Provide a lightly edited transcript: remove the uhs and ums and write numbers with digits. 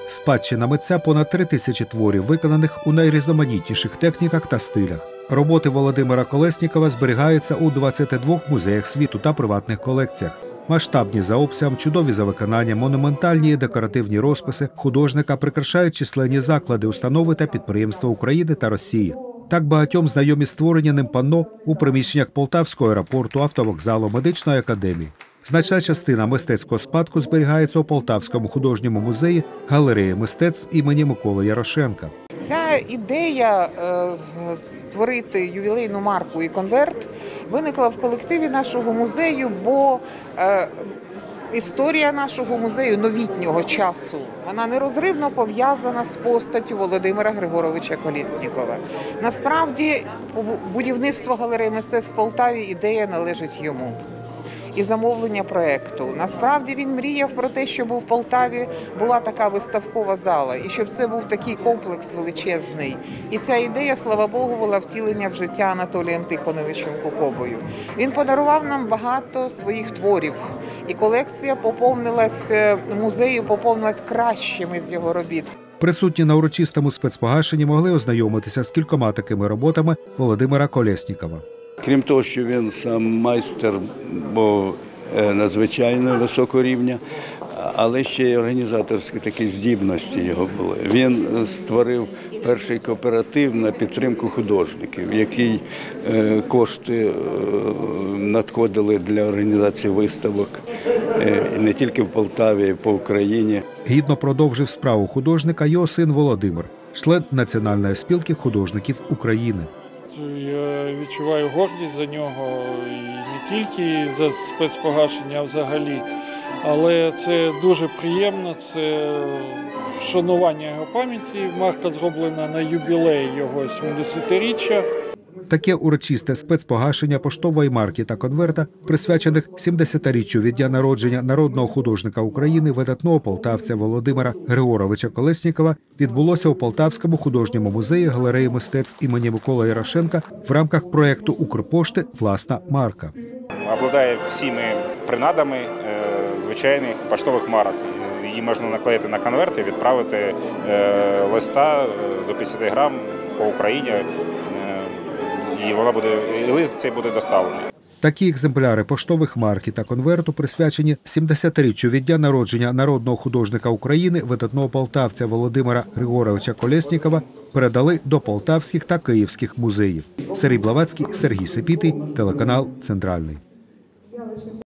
Спадщина митця – понад 3000 творів, виконаних у найрізноманітніших техніках та стилях. Роботи Володимира Колєснікова зберігаються у 22 музеях світу та приватних колекціях. Масштабні за обсягом, чудові за виконанням, монументальні і декоративні розписи художника прикрашають численні заклади, установи та підприємства України та Росії. Так багатьом знайомі створені ним панно у приміщеннях Полтавського аеропорту, автовокзалу, медичної академії. Значна частина мистецького спадку зберігається у Полтавському художньому музеї галереї мистецтв імені Миколи Ярошенка. Ця ідея створити ювілейну марку і конверт виникла в колективі нашого музею, бо історія нашого музею новітнього часу, вона нерозривно пов'язана з постаттю Володимира Григоровича Колєснікова. Насправді, будівництво галереї мистецтв в Полтаві ідея належить йому. І замовлення проєкту. Насправді він мріяв про те, щоб у Полтаві була така виставкова зала, і щоб це був такий комплекс величезний. І ця ідея, слава Богу, була втілення в життя Анатолієм Тихоновичем Кукобою. Він подарував нам багато своїх творів, і колекція музею поповнилась кращими з його робіт. Присутні на урочистому спецпогашенні могли ознайомитися з кількома такими роботами Володимира Колєснікова. Крім того, що він сам майстер, бо надзвичайно високого рівня, але ще й організаторські такі здібності його були. Він створив перший кооператив на підтримку художників, в який кошти надходили для організації виставок не тільки в Полтаві, а й по Україні. Гідно продовжив справу художника його син Володимир, член Національної спілки художників України. Я відчуваю гордість за нього, і не тільки за спецпогашення, а взагалі. Але це дуже приємно, це вшанування його пам'яті. Марка зроблена на ювілей його 70-річчя. Таке урочисте спецпогашення поштової марки та конверта, присвячених 70-річчю від дня народження народного художника України, видатного полтавця Володимира Григоровича Колєснікова, відбулося у Полтавському художньому музеї галереї мистецтв імені Миколи Ярошенка в рамках проєкту Укрпошти «Власна марка». Обладає всіми принадами звичайних поштових марок. Її можна наклеїти на конверт і відправити листа до 50 грам по Україні. І лист цей буде доставлений. Такі екземпляри поштових марки та конверту, присвячені 70-річчю від дня народження народного художника України, видатного полтавця Володимира Григоровича Колєснікова, передали до полтавських та київських музеїв. Сергій Блаватський, Сергій Сепітий, телеканал «Центральний».